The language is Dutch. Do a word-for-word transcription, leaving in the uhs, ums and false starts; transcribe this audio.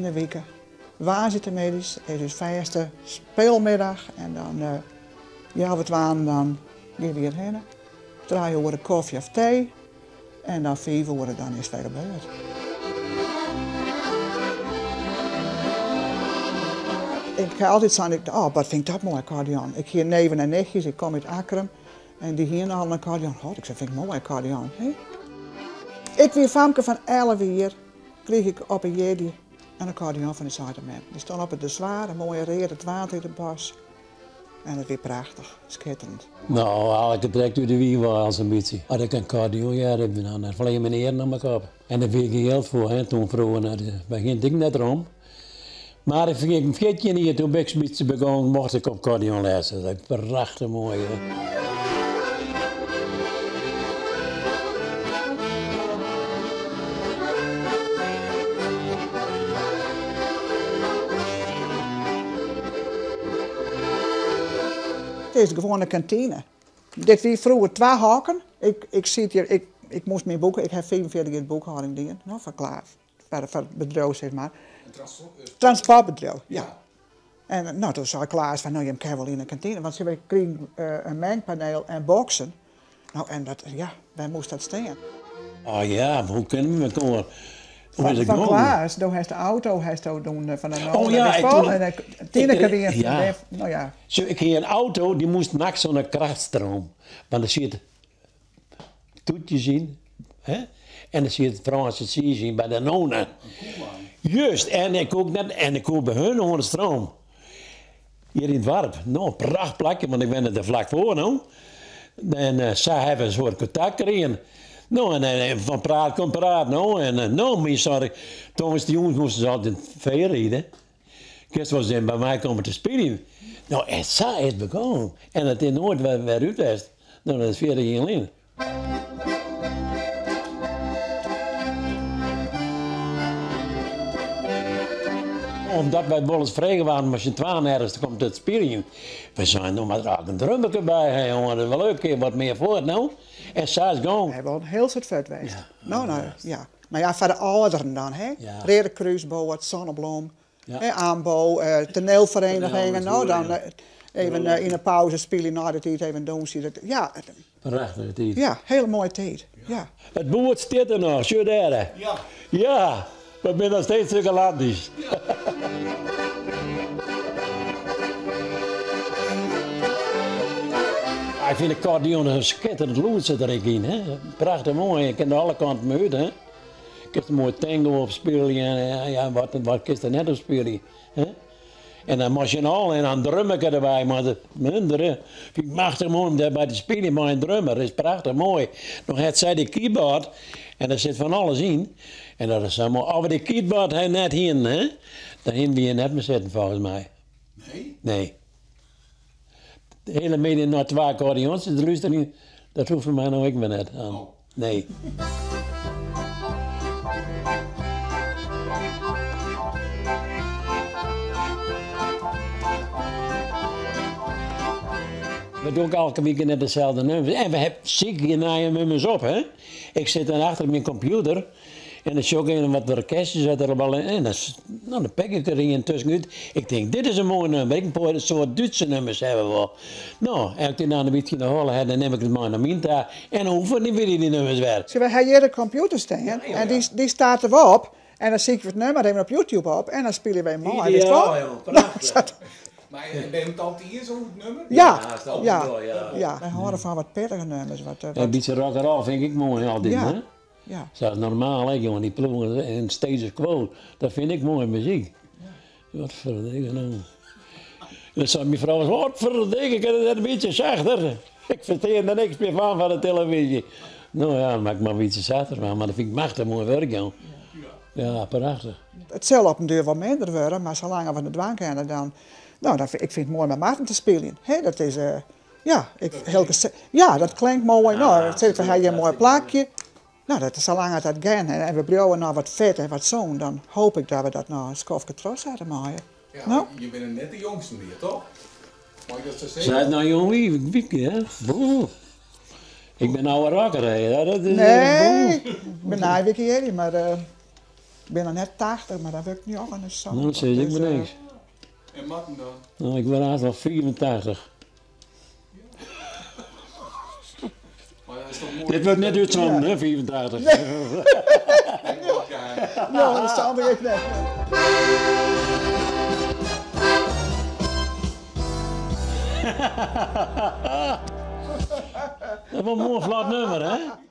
de week. Waarzittermiddags is dus vaste speelmiddag en dan uh, ja, wat waan dan weer weer heen. Drie uur koffie of thee en dan vijf uur dan is het weer gebeurd. Ik ga altijd zeggen, oh, wat vind ik dat mooi accordeon. Ik hier neven en nichtjes, ik kom uit Akkerum en die hier al een accordeon. Oh, ik zeg, vind ik mooi accordeon. Hey? Ik weer famke van elf jaar kreeg ik op een jedi een accordeon van de Zuiderman. Die stond op het de zware, mooie reer, het water in het bos. En het weer prachtig, schitterend. Nou, als ik het direct door de wieg was een beetje. Als ik een accordeon ja, heb ik dan vlees mijn eer naar mijn kop. En daar kreeg ik geld voor, hè, toen vroeger. Daar ging ik net erom. Maar ik vergeet je niet, toen ik een beetje begon, mocht ik op accordeon lezen. Dat is prachtig mooi. Hè. Het is gewoon een kantine. Dit was vroeger twee haken. Ik, ik, zit hier, ik, ik moest mijn boeken, ik heb vijfenveertig jaar boekhouding gedaan, nou, van klaar, voor, voor het bedrijf zeg maar. Een transport, uh, Transportbedrijf, ja. ja. En nou, toen zei Klaas van, nou, je kan wel in een kantine, want ze kregen uh, een mengpaneel en boxen. Nou, en dat, ja, wij moesten dat staan. Oh ja, hoe kunnen we komen? Van, van Klaas, toen heeft de auto heeft doen van een oh ja, ik vol, en Tineke weer. Ja. Nou ja. Zo, ik heb een auto die moest nachts zo'n krachtstroom. Want er zit toetjes in, hè? En er zit Franse cheese in bij de nona. Juist, en ik ook net, en ik koop bij hun onder de stroom. Hier in het dorp. Nou, pracht plakje, want ik ben er vlak voor nou. En uh, zij hebben een soort contact gekregen. Nou, en, en van praat komt praat, nou. En uh, nou, meestal, toen was de jongens moesten ze altijd veel rijden. Gisteren was ze bij mij komen te spelen. Nou, en zij is begonnen. En het is nooit weer, weer uit geweest. Nou, dat is veertig jaar geleden. Omdat wij wel eens vregen waren, als je twaalf ergens komt te spelen. We zijn nog maar er een drummerke bij, hey, jongen, dat is wel leuk, wat meer voor nou. En zij is gewoon. We hebben wel een heel soort vet geweest. Ja, nou, nou, ja. Maar ja, voor de ouderen dan, hè? Ja. Rede Kruisbouw, het Zonnebloem, Ja. hè, aanbouw, uh, toneelverenigingen. Nou, dan uh, even uh, in een pauze spelen, na de tijd even doen. Dat, ja, Prachtige tijd. ja, hele mooie tijd. Ja. Het boot staat er nog, zo daar. Ja. Ja, we zijn nog steeds zulke landjes. Ja. Ik vind de accordeon een schitterend lood zit er in, hè. Prachtig mooi, je kan er alle kanten mee uit, hè. Je kunt er mooi tango op spelen en ja, wat, wat kun je er net op spelen, hè. En dan machinaal en dan drummer erbij, maar dat vind ik machtig mooi om daarbij te spelen, maar een drummer dat is prachtig mooi. Dan heeft zij de keyboard en daar zit van alles in. En dat is zo mooi. Over de keyboard hij net in, hè. Daar hebben we je net mee zitten volgens mij. Nee? Nee. De hele media naar twee accordeons, dus luister niet, dat hoeft voor mij nou ik maar net aan. Oh. Nee. We doen ook elke week net dezelfde nummers. En we hebben ziek je nummers op, hè. Ik zit dan achter mijn computer. En dan zoek ik wat orkestjes uit er al in. En dan, nou, dan pik ik er in tussenuit. Ik denk, dit is een mooi nummer. Ik een paar soort Duitse nummers hebben we wel. Nou, en als ik die dan een beetje naar holen heb, dan neem ik het maar naar Minta. En dan hoeven niet weer die nummers weer. Ze hebben hier de computer staan ja, ja, en die, die staat erop. En dan zie ik het nummer even op YouTube op en dan spelen wij mooi. Ideaal, joh, prachtig. Maar ben je het altijd zo'n goed nummer? Ja, Ja, is dat ja, wel, ja. ja. Wij horen van wat pittige nummers. Wat, wat, Een beetje rock and roll vind ik mooi altijd, Ja. hè. ja. Zoals normaal, hè, jongen, die ploegen en status quo, dat vind ik mooi muziek. Wat verdikke nou. Dan zei mijn vrouw, wat verdikke, ik heb het een beetje zachter. Ik verteer er niks meer van van de televisie. Nou ja, dan maak ik maar een beetje zachter van, maar dat vind ik machtig mooi werk, joh. Ja, prachtig. Het zal op een deur wat minder worden, maar zolang we van de dwang kennen, dan... Nou, dan vind, ik vind het mooi met Maarten te spelen. He, dat is, uh, ja, ik, heel, ja, dat klinkt mooi. Nou, dat zit hij een mooi plaatje. Nou, dat is zolang het dat gaan en, en we brouwen nou wat vet en wat zo'n, dan hoop ik dat we dat nou een skofje trots hadden maken. Ja, Nou? je bent net de jongste hier, toch? Mag ik dat zo zeggen? Zij het nou jong wie, wie, hè? Boe. Ik ben nou een rocker, hè? Ja, dat is, Nee, ik ben nou een beetje maar... Uh, Ik ben dan net tachtig, maar dat werkt niet al in de zand. Nou, dat zeg ik Dus, maar eh, niks. En Martin dan? Nou, ik word haast wel vierentachtig. Maar dat is toch mooi. Dit wordt net uitzonden, hè, vierentachtig. Ja, dat zal ik net. Dat was een mooi vlot nummer, hè?